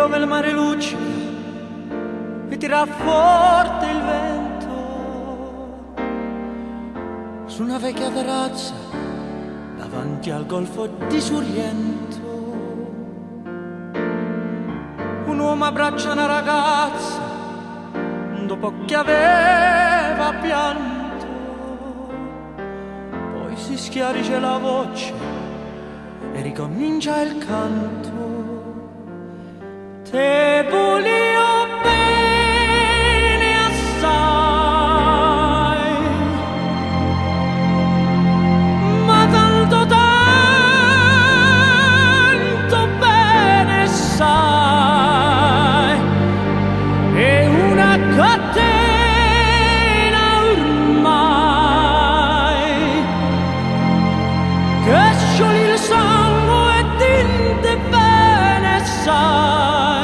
dove il mare luccica e tira forte il vento, su una vecchia terrazza davanti al golfo di Sorrento. Un uomo abbraccia una ragazza dopo che aveva pianto, poi si schiarisce la voce e ricomincia il canto. Te voglio bene assai, ma tanto tanto bene sai, è una catena ormai che scioglie il sangue e tinte bene sai.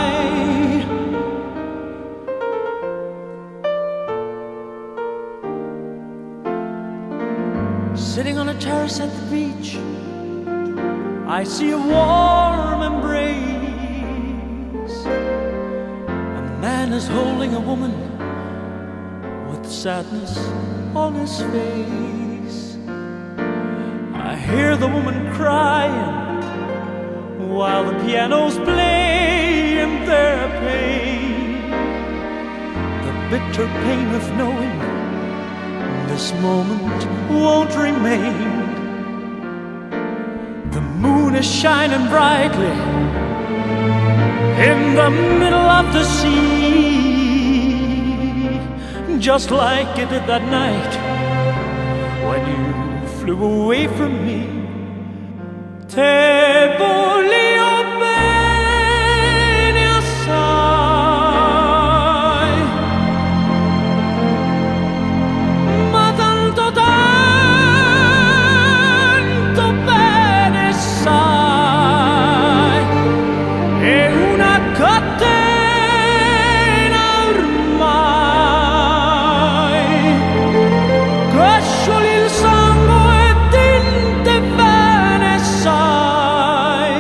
Sitting on a terrace at the beach, I see a warm embrace. A man is holding a woman with sadness on his face. I hear the woman crying while the piano's playing their pain. The bitter pain of knowing this moment won't remain. The moon is shining brightly in the middle of the sea, just like it did that night when you flew away from me. Te voglio bene assai, ma tanto tanto bene sai, è una catena ormai che scioglie il sangue e tinte bene sai.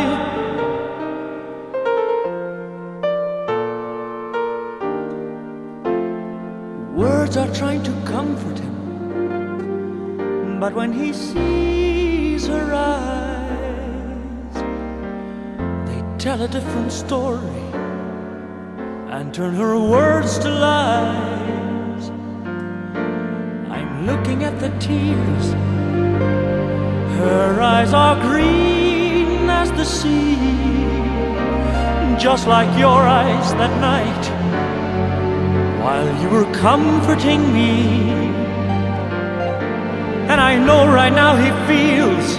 Words are trying to comfort him, but when he sees her eyes, they tell a different story and turn her words to lies. I'm looking at the tears, her eyes are green as the sea, just like your eyes that night while you were comforting me. And I know right now he feels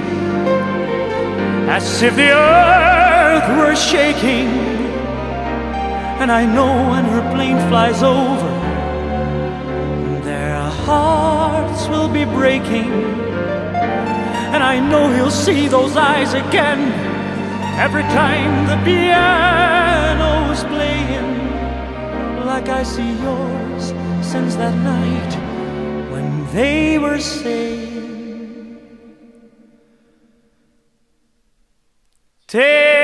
as if the earth were shaking. And I know when her plane flies over, their hearts will be breaking. And I know he'll see those eyes again every time the piano's playing, like I see yours since that night when they were saying,